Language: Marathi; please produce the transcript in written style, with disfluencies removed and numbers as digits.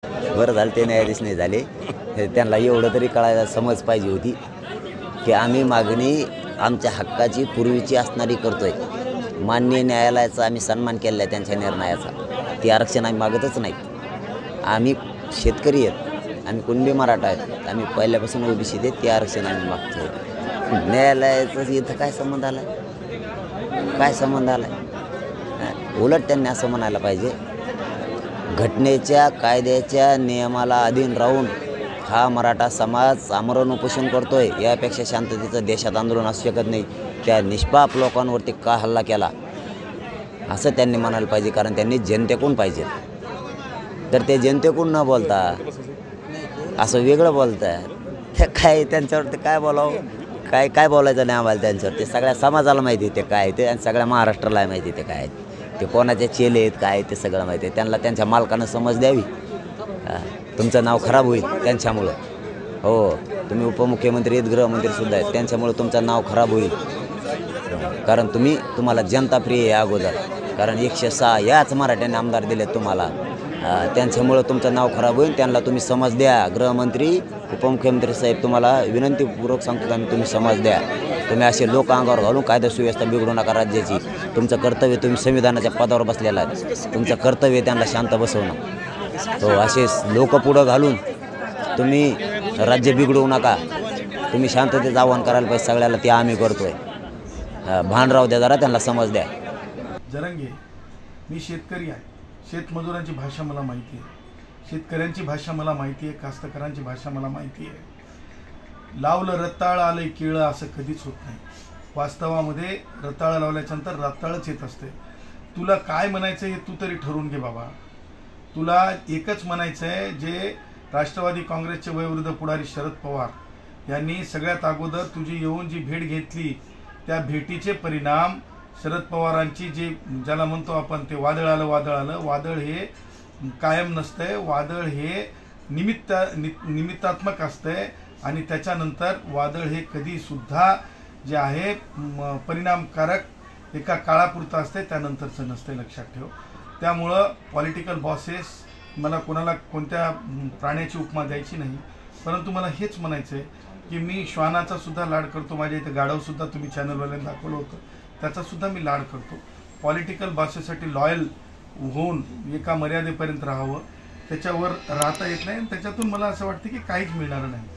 बरं झालं ते न्यायाधीश नाही झाले. त्यांना एवढं तरी कळायला समज पाहिजे होती की आम्ही मागणी आमच्या हक्काची पूर्वीची असणारी करतोय. माननीय न्यायालयाचा आम्ही सन्मान केलेला आहे त्यांच्या निर्णयाचा. ते आरक्षण आम्ही मागतच नाही. आम्ही शेतकरी आहेत, आम्ही कुणबी मराठा आहेत, आम्ही पहिल्यापासून ओबीसी आहेत, ते आरक्षण आम्ही मागतोय. न्यायालयाचं इथं काय संबंध आला? काय संबंध आला? उलट त्यांनी असं म्हणायला पाहिजे, घटनेच्या कायद्याच्या नियमाला अधीन राहून हा मराठा समाज आमरण उपोषण करतोय, यापेक्षा शांततेचं देशात आंदोलन असू शकत नाही. त्या निष्पाप लोकांवरती का हल्ला केला असं त्यांनी म्हणायला पाहिजे. कारण त्यांनी जनतेकडून पाहिजे, तर ते जनतेकडून न बोलता असं वेगळं बोलतात. काय त्यांच्यावरती काय बोलावं, काय बोलायचं नाही आम्हाला त्यांच्यावर. ते सगळ्या समाजाला माहिती आहे ते काय ते, आणि सगळ्या महाराष्ट्राला माहिती आहे ते काय ते, कोणाचे चेले आहेत काय ते सगळं माहिती आहे त्यांना. त्यांच्या मालकानं समज द्यावी. तुमचं नाव खराब होईल त्यांच्यामुळं. हो, तुम्ही उपमुख्यमंत्री आहेत, गृहमंत्रीसुद्धा आहेत, त्यांच्यामुळं तुमचं नाव खराब होईल. कारण तुम्हाला जनता प्रिय आहे अगोदर. कारण 106 याच मराठ्यांनी आमदार दिलेत तुम्हाला. त्यांच्यामुळं तुमचं नाव खराब होईल. त्यांना तुम्ही समज द्या. गृहमंत्री उपमुख्यमंत्री साहेब, तुम्हाला विनंतीपूर्वक सांगतो आम्ही, तुम्ही समज द्या. तुम्ही असे लोक अंगावर घालून कायदा सुव्यवस्था बिघडू नका राज्याची. तुमचं कर्तव्य, तुम्ही संविधानाच्या पदावर बसलेला आहे, तुमचं कर्तव्य त्यांना शांत बसवणं. हो, असे लोक पुढं घालून तुम्ही राज्य बिघडवू नका. तुम्ही शांततेचं आव्हान करायला पाहिजे सगळ्याला, ते आम्ही करतोय. भान राहू द्या जरा, त्यांना समज द्या. जरंगे, मी शेतकरी आहे. शेतमजुरांची भाषा मला माहिती आहे, शेतकऱ्यांची भाषा मला माहिती आहे, कास्तकारांची भाषा मला माहिती आहे. लावलं रताळ आलंय केळं असं कधीच होत नाही. वास्तवामध्ये रताळ लावल्याच्यानंतर रताळच येत असते. तुला काय म्हणायचं हे तू तरी ठरवून घे बाबा. तुला एकच म्हणायचं आहे, जे राष्ट्रवादी काँग्रेसचे वयोवृद्ध पुढारी शरद पवार यांनी सगळ्यात अगोदर तुझी येऊन जी भेट घेतली, त्या भेटीचे परिणाम शरद पवारांची जी ज्याला म्हणतो आपण ते वादळ आलं. वादळ हे कायम नसतंय. वादळ हे निमित्तात्मक असतंय, आणि त्याच्यानंतर वादळ हे कधीसुद्धा जे आहे परिणामकारक एका काळापुरतं असते, त्यानंतरचं नसते, लक्षात ठेव. त्यामुळं पॉलिटिकल बॉसेस, मला कोणाला कोणत्या प्राण्याची उपमा द्यायची नाही, परंतु मला हेच म्हणायचं आहे की मी श्वानाचा सुद्धा लाड करतो. माझ्या इथं गाढवसुद्धा तुम्ही चॅनलवाल्यांनी दाखवलं होतं, त्याचासुद्धा मी लाड करतो. पॉलिटिकल बॉसेससाठी लॉयल होऊन एका मर्यादेपर्यंत राहावं, त्याच्यावर राहता येत नाही, आणि त्याच्यातून मला असं वाटतं की काहीच मिळणार नाही.